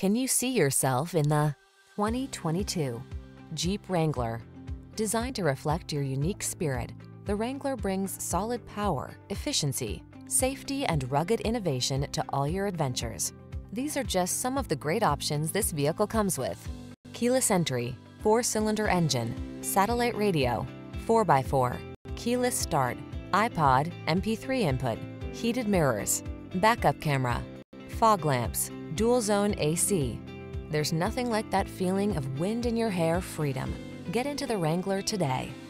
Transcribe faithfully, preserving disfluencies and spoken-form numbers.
Can you see yourself in the twenty twenty-two Jeep Wrangler? Designed to reflect your unique spirit, the Wrangler brings solid power, efficiency, safety, and rugged innovation to all your adventures. These are just some of the great options this vehicle comes with: keyless entry, four-cylinder engine, satellite radio, four by four, keyless start, iPod, M P three input, heated mirrors, backup camera, fog lamps, dual zone A C. There's nothing like that feeling of wind in your hair freedom. Get into the Wrangler today.